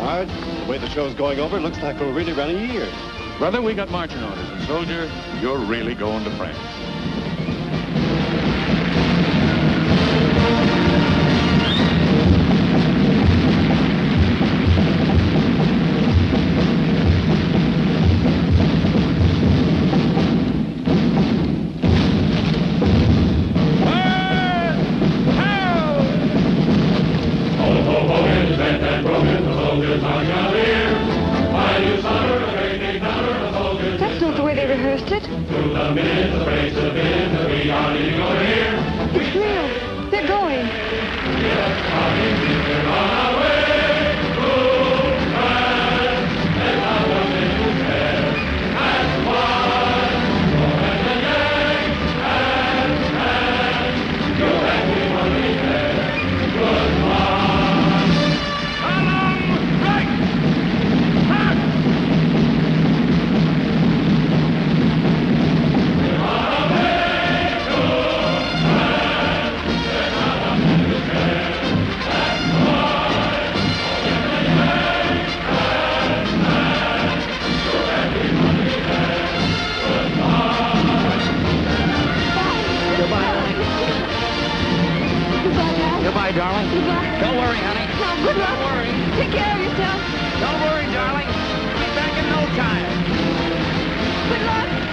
Hard. The way the show's going over, it looks like we're really running years. Brother, we got marching orders, and soldier, you're really going to France. It's real. They're going. Goodbye, darling. Goodbye. Don't worry, honey. No, good luck. Don't worry. Take care of yourself. Don't worry, darling. We'll be back in no time. Good luck.